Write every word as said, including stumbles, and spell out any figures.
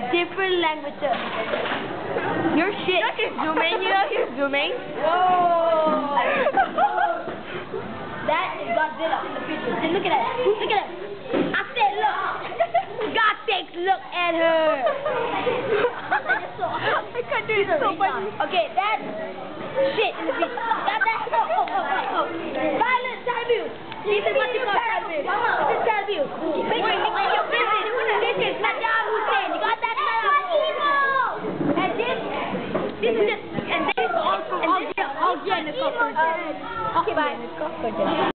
different languages. Your shit. You know she's zooming. You know she's zooming. Oh. That is Godzilla in the future. And look at that. Look at that. I said, look. God takes look at her. I can't do it. It's so funny. Okay, that's shit in the future. That, that's oh, oh, oh, oh, oh. Violent child abuse. This is what you call child abuse. This is child abuse. Make your business. This is Saddam Hussein. You got that? And this, this is just, and this is also all, all, all, all, all, all, all, all, all, all, all,